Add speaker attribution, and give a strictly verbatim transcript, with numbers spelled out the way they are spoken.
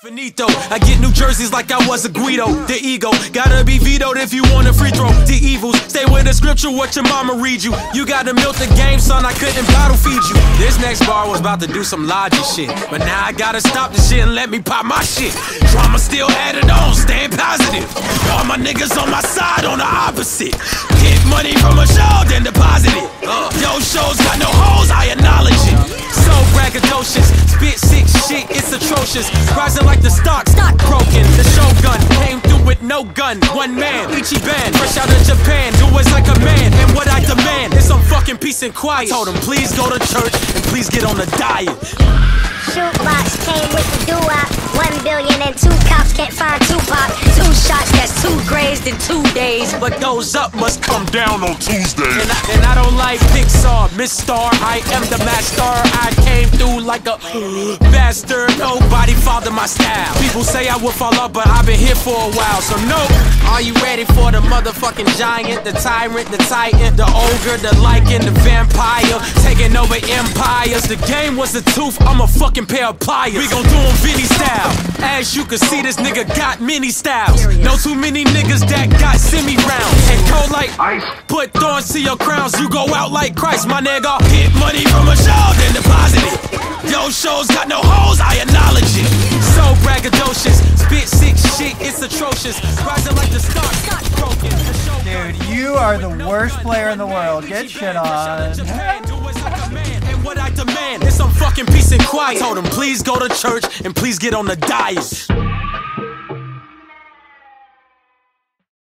Speaker 1: Finito, I get New Jerseys like I was a Guido. The ego, gotta be vetoed if you want a free throw. The evils, stay with the scripture, what your mama read you. You gotta milk the game, son, I couldn't bottle feed you. This next bar was about to do some logic shit, but now I gotta stop the shit and let me pop my shit. Drama still added on, staying positive. All my niggas on my side, on the opposite. Get money from a show, then deposit it. Uh, yo, shows got no hoes, I acknowledge it. So braggadocious, spit sick shit, it's atrocious. Rising like the stock, stock broken. The Shogun came through with no gun. One man, Ichiban, fresh out of Japan. Do it like a man, and what I demand is some fucking peace and quiet. I told him, please go to church and please get on the diet.
Speaker 2: Shootbox came with the doo-wop. One billion and two cops can't find Tupac. Two shots, that's two grazed in two days.
Speaker 1: But those up must come down on Tuesday. And I, and I don't like Pixar, Miss Star. I am the master. I came through like a bastard. Nobody fathered my style. People say I will fall off, but I've been here for a while. So no, are you ready for the motherfucking giant, the tyrant, the titan, the ogre, the lycan, the vampire, taking over empires? The game was a tooth, I'm a fucking pair of pliers. We gon' do them Vinny style. As you can see, this nigga got many styles. No too many niggas that got semi rounds. And cold like ice. Put thorns to your crowns, you go out like Christ, my nigga. Get money from a show, then deposit it. Yo, shows got no hoes, I acknowledge it. So braggadocious, spit sick shit, it's atrocious. Rising like the stars, stock broken.
Speaker 3: Dude, you are the worst player in the world. Get shit on.
Speaker 1: What I demand is some fucking peace and quiet. I told him, please go to church and please get on the diet.